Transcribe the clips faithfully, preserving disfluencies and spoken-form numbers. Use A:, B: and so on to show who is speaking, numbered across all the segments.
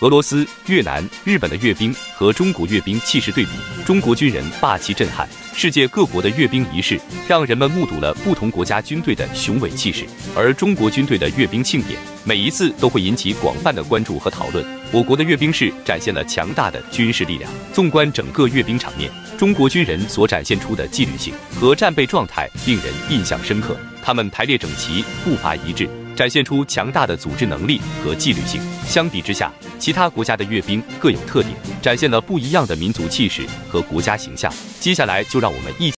A: 俄罗斯、越南、日本的阅兵和中国阅兵气势对比，中国军人霸气震撼。世界各国的阅兵仪式让人们目睹了不同国家军队的雄伟气势，而中国军队的阅兵庆典每一次都会引起广泛的关注和讨论。我国的阅兵式展现了强大的军事力量。纵观整个阅兵场面，中国军人所展现出的纪律性和战备状态令人印象深刻。他们排列整齐，步伐一致，展现出强大的组织能力和纪律性。相比之下，其他国家的阅兵各有特点，展现了不一样的民族气势和国家形象。接下来就让我们一起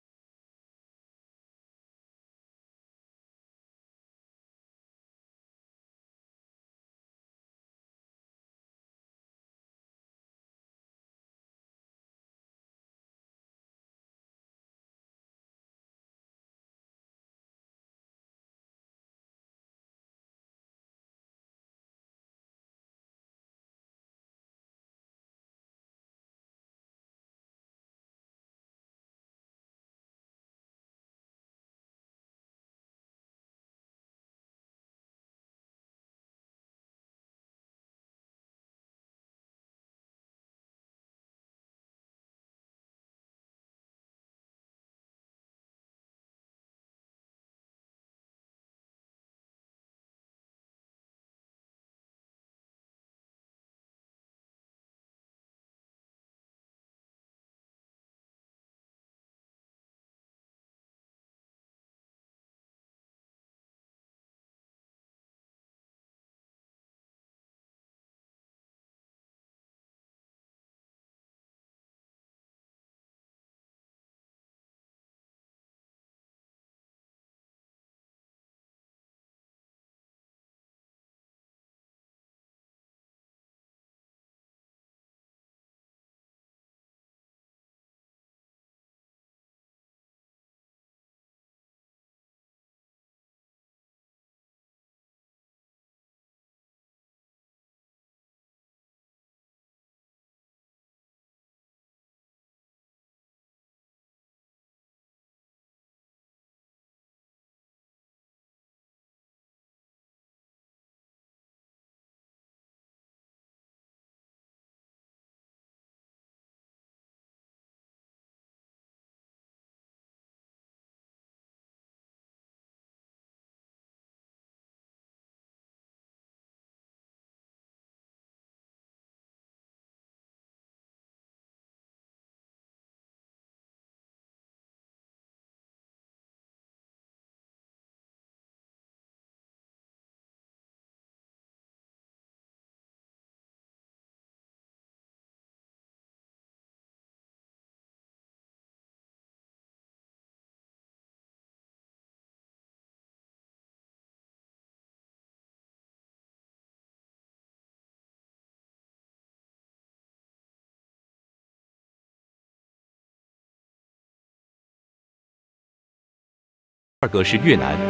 A: 二个是越南。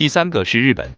A: 第三个是日本。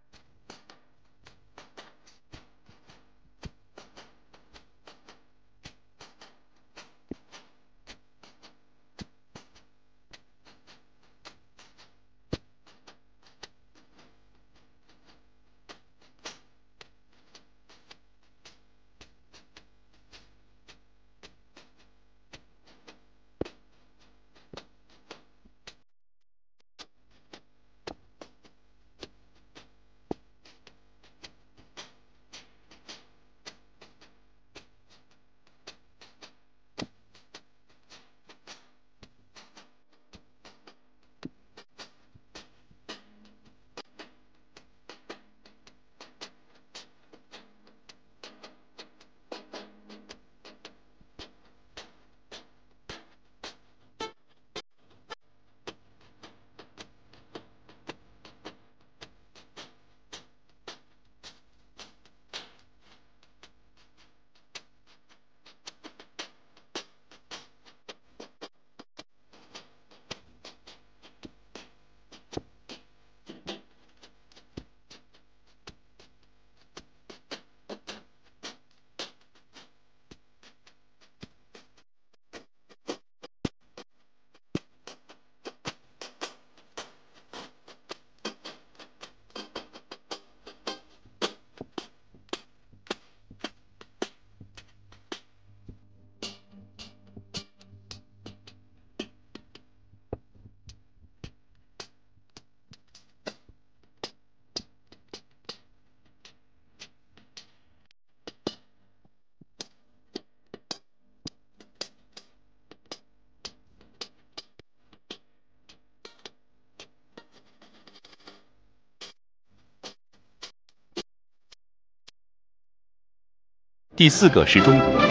A: 第四个是中国。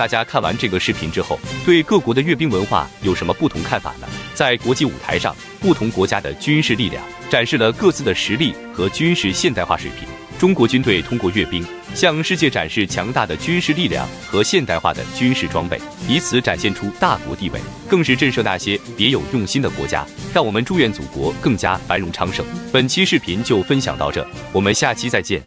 A: 大家看完这个视频之后，对各国的阅兵文化有什么不同看法呢？在国际舞台上，不同国家的军事力量展示了各自的实力和军事现代化水平。中国军队通过阅兵向世界展示强大的军事力量和现代化的军事装备，以此展现出大国地位，更是震慑那些别有用心的国家。让我们祝愿祖国更加繁荣昌盛。本期视频就分享到这，我们下期再见。